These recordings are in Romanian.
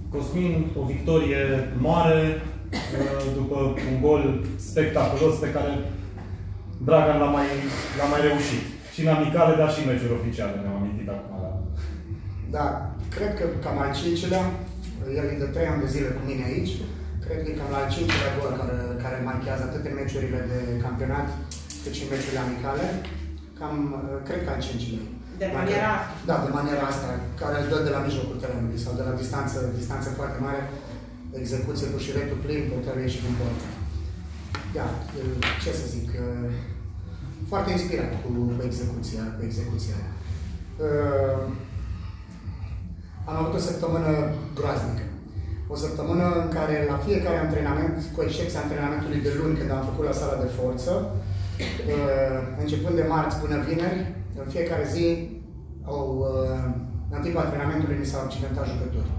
Cosmin, o victorie mare, după un gol spectaculos pe care Dragan l-a mai reușit. Și în amicale, dar și în meciuri oficiale, ne-am amintit acum. Da, cred că cam al cincilea, el e de 3 ani de zile cu mine aici, cred că e cam al cincilea gol care marchează atât în meciurile de campionat, cât și în meciurile amicale. Cam, cred că al cincilea. De maniera asta. Da, de maniera asta, care îl dă de la mijlocul terenului sau de la distanță foarte mare, execuție cu șiretul plin, portarul ieși din portă. Da, ce să zic, foarte inspirat cu execuția. Am avut o săptămână groaznică. O săptămână în care la fiecare antrenament, cu excepția antrenamentului de luni, când am făcut la sala de forță, începând de marți până vineri, în fiecare zi, în timpul antrenamentului mi s-au accidentat jucători.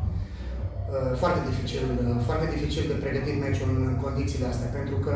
Foarte dificil de pregătit meciul în condițiile astea, pentru că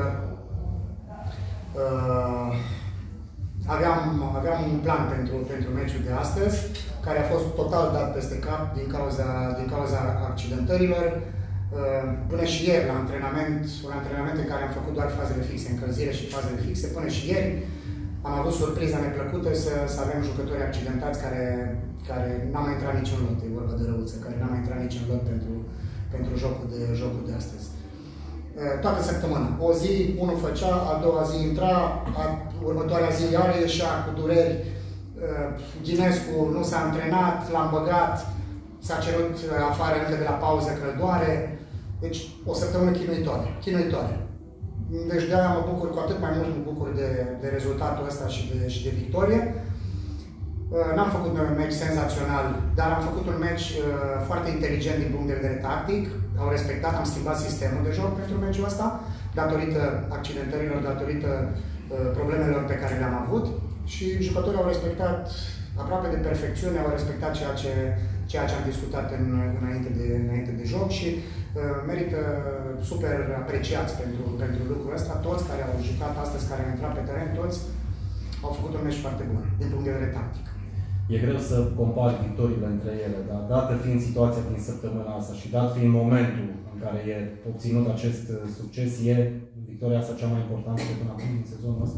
aveam un plan pentru meciul de astăzi, care a fost total dat peste cap din cauza accidentărilor. Până și ieri, la antrenament în care am făcut doar fazele fixe, încălzire și fazele fixe, până și ieri am avut surpriza neplăcută să avem jucători accidentați care n-au mai intrat niciun lot, e vorba de Răuță, care n-au mai intrat niciun lot pentru jocul de astăzi. Toată săptămâna. O zi unul făcea, a doua zi intra, următoarea zi iară ieșea cu dureri. Ghinescu nu s-a antrenat, l-am băgat, s-a cerut afară încă de la pauză că îl doare. Deci o săptămână chinuitoare. Deci de-aia mă bucur, cu atât mai mult mă bucur de rezultatul ăsta și de victorie. N-am făcut un meci senzațional, dar am făcut un meci foarte inteligent din punct de vedere tactic. Au respectat, am schimbat sistemul de joc pentru meciul ăsta, datorită accidentărilor, datorită problemelor pe care le-am avut. Și jucătorii au respectat aproape de perfecțiune, au respectat ceea ce am discutat înainte de joc și merită super apreciați pentru lucrul ăsta. Toți care au jucat astăzi, care au intrat pe teren, toți au făcut un meci foarte bun, din punct de vedere tactic. E greu să compari victoriile între ele, dar dată fiind situația din săptămâna asta și dat fiind momentul în care e obținut acest succes, e victoria asta cea mai importantă de până acum din sezonul ăsta?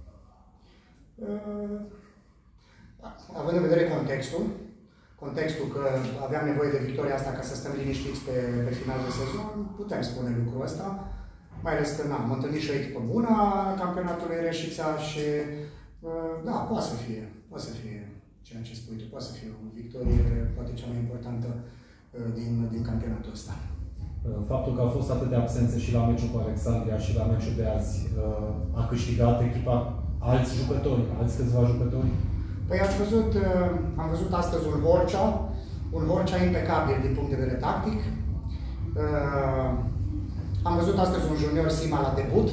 Având în vedere contextul că aveam nevoie de victoria asta ca să stăm liniștiți pe final de sezon, putem spune lucrul ăsta, mai ales că am întâlnit și o echipă bună a campionatului Reșița și da, poate să fie ceea ce spui tu, poate să fie o victorie, poate cea mai importantă din campionatul ăsta. Faptul că au fost atâtea absențe și la meciul cu Alexandria și la meciul de azi, a câștigat echipa alți jucători, alți câțiva jucători? Păi am văzut astăzi un Horcea impecabil din punct de vedere tactic. Am văzut astăzi un junior Sima la debut.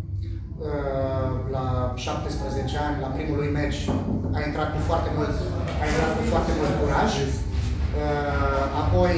La 17 ani, la primul lui meci, a intrat cu foarte mult curaj. Apoi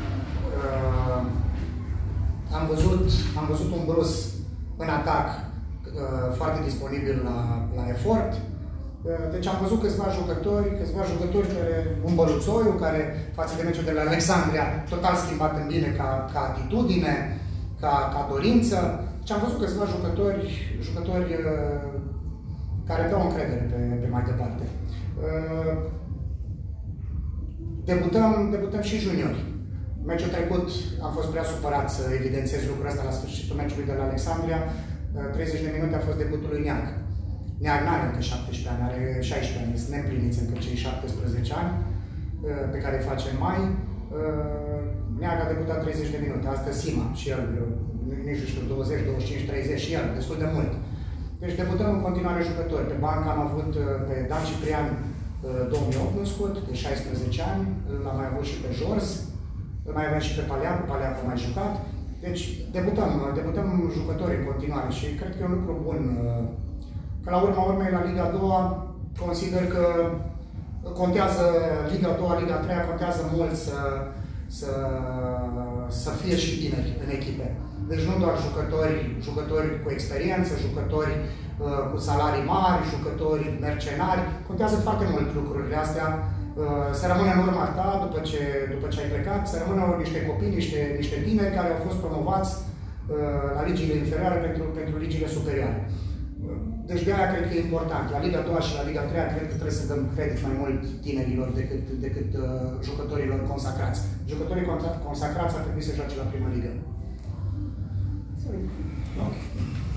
am văzut un Brus în atac foarte disponibil la efort. Deci am văzut câțiva jucători care, un Băluțoiu, care față de meciul de la Alexandria, total schimbat în bine ca atitudine, ca dorință. Și am văzut câțiva jucători care dau încredere pe mai departe. Debutăm și juniori. Meciul trecut am fost prea supărat să evidențiez lucrul ăsta la sfârșitul meciului de la Alexandria. 30 de minute a fost debutul lui Neag. Neag n-are încă 17 ani, are 16 ani, sunt neîmpliniți încă cei 17 ani pe care îi face în mai. Neag a debutat 30 de minute, astăzi Sima și el, nici nu știu, 20, 25, 30 și el, destul de mult. Deci debutăm în continuare jucători. Pe bancă am avut pe Dan Ciprian 2008 născut, de 16 ani, l-am mai avut și pe Jors, îl mai avem și pe Paleacu a mai jucat. Deci debutăm jucători în continuare și cred că e un lucru bun. Că la urma urmei, la Liga 2 consider că contează Liga 2, Liga 3, contează mult să fie și tineri în echipe. Deci nu doar jucători cu experiență, jucători cu salarii mari, jucători mercenari. Contează foarte mult lucrurile astea să rămână în urma ta după ce ai plecat, să rămână niște copii, niște tineri care au fost promovați la ligiile inferioare pentru ligiile superioare. Deci de aia cred că e important. La Liga 2 și la Liga 3 cred că trebuie să dăm credit mai mult tinerilor decât jucătorilor consacrați. Jucătorii consacrați ar trebui să joace la prima ligă. Okay.